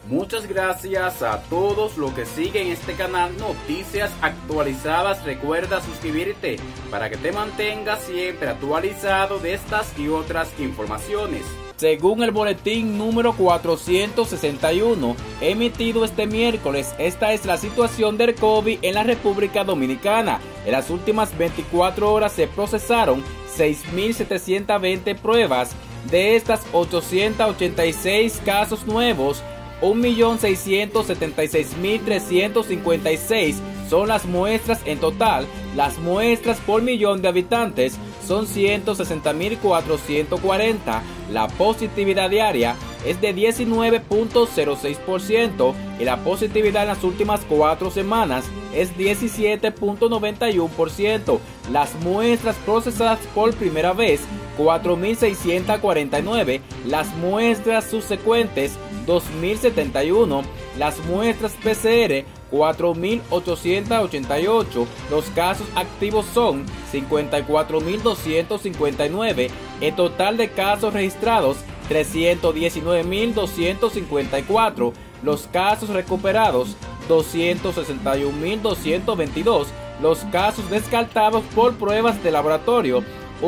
Muchas gracias a todos los que siguen este canal Noticias Actualizadas. Recuerda suscribirte para que te mantengas siempre actualizado de estas y otras informaciones. Según el boletín número 461 emitido este miércoles, esta es la situación del COVID en la República Dominicana. En las últimas 24 horas se procesaron 6.720 pruebas. De estas, 886 casos nuevos, 1.676.356 son las muestras en total. Las muestras por millón de habitantes son 160.440. La positividad diaria es de 19.06% y la positividad en las últimas 4 semanas es 17.91%. Las muestras procesadas por primera vez, 4.649. Las muestras subsecuentes, 2.071. Las muestras PCR, 4.888. Los casos activos son 54.259. El total de casos registrados, 319.254. Los casos recuperados, 261.222. Los casos descartados por pruebas de laboratorio,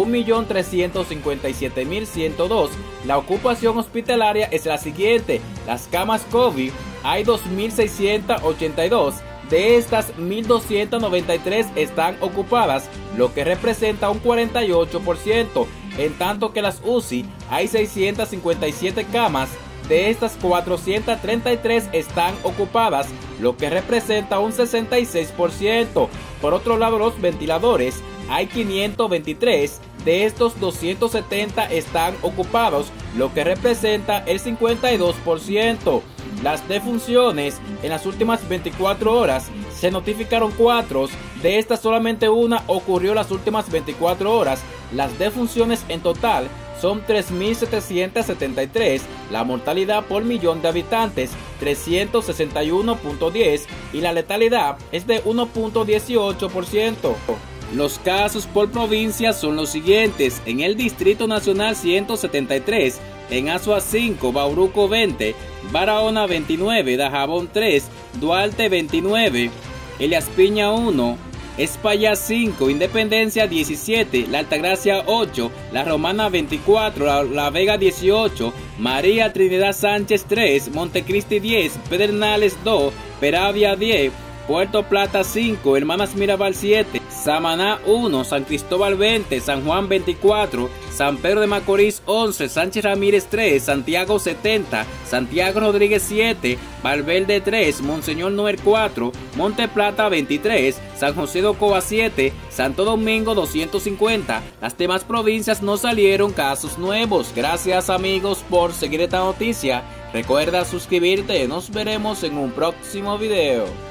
1.357.102. La ocupación hospitalaria es la siguiente. Las camas COVID hay 2.682. De estas, 1.293 están ocupadas, lo que representa un 48%. En tanto que las UCI hay 657 camas. De estas, 433 están ocupadas, lo que representa un 66%. Por otro lado, los ventiladores hay 523. De estos, 270 están ocupados, lo que representa el 52%. Las defunciones en las últimas 24 horas se notificaron 4. De estas, solamente una ocurrió las últimas 24 horas. Las defunciones en total son 3.773. La mortalidad por millón de habitantes, 361.10, y la letalidad es de 1.18%. Los casos por provincia son los siguientes: en el Distrito Nacional 173, en Azua 5, Bauruco 20, Barahona 29, Dajabón 3, Duarte 29, Elías Piña 1, Espaillat 5, Independencia 17, La Altagracia 8, La Romana 24, La Vega 18, María Trinidad Sánchez 3, Montecristi 10, Pedernales 2, Peravia 10, Puerto Plata 5, Hermanas Mirabal 7, Samaná 1, San Cristóbal 20, San Juan 24, San Pedro de Macorís 11, Sánchez Ramírez 3, Santiago 70, Santiago Rodríguez 7, Valverde 3, Monseñor Noel 4, Monte Plata 23, San José de Ocoa 7, Santo Domingo 250. Las demás provincias no salieron casos nuevos. Gracias, amigos, por seguir esta noticia. Recuerda suscribirte. Nos veremos en un próximo video.